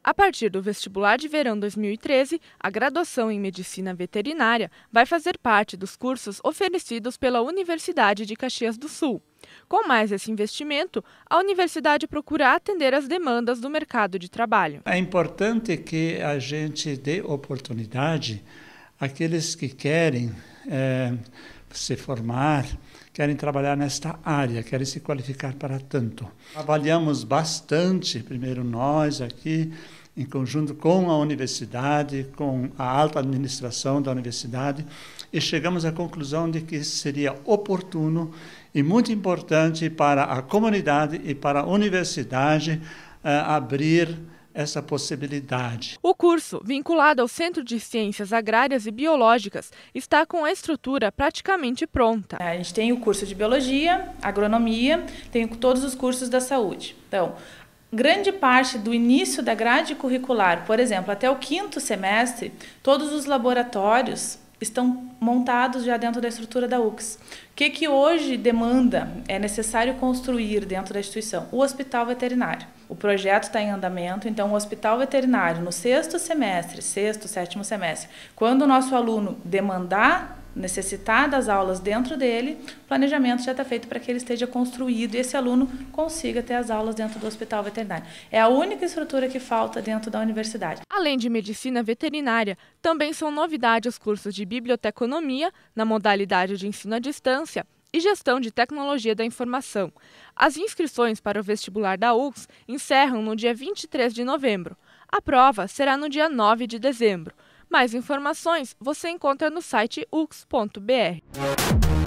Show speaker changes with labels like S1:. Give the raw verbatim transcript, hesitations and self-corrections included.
S1: A partir do vestibular de verão dois mil e treze, a graduação em Medicina Veterinária vai fazer parte dos cursos oferecidos pela Universidade de Caxias do Sul. Com mais esse investimento, a universidade procura atender às demandas do mercado de trabalho.
S2: É importante que a gente dê oportunidade àqueles que querem é, se formar, querem trabalhar nesta área, querem se qualificar para tanto. Avaliamos bastante, primeiro nós aqui, em conjunto com a universidade, com a alta administração da universidade, e chegamos à conclusão de que seria oportuno e muito importante para a comunidade e para a universidade uh, abrir essa possibilidade.
S1: O curso, vinculado ao Centro de Ciências Agrárias e Biológicas, está com a estrutura praticamente pronta.
S3: A gente tem o curso de Biologia, Agronomia, tem todos os cursos da saúde. Então, grande parte do início da grade curricular, por exemplo, até o quinto semestre, todos os laboratórios estão montados já dentro da estrutura da U C S. O que que hoje demanda, é necessário construir dentro da instituição? O hospital veterinário. O projeto está em andamento, então o hospital veterinário no sexto semestre, sexto, sétimo semestre, quando o nosso aluno demandar, necessitar das aulas dentro dele, o planejamento já está feito para que ele esteja construído e esse aluno consiga ter as aulas dentro do hospital veterinário. É a única estrutura que falta dentro da universidade.
S1: Além de medicina veterinária, também são novidade os cursos de biblioteconomia, na modalidade de ensino à distância, e gestão de tecnologia da informação. As inscrições para o vestibular da U C S encerram no dia vinte e três de novembro. A prova será no dia nove de dezembro. Mais informações você encontra no site u c s ponto b r.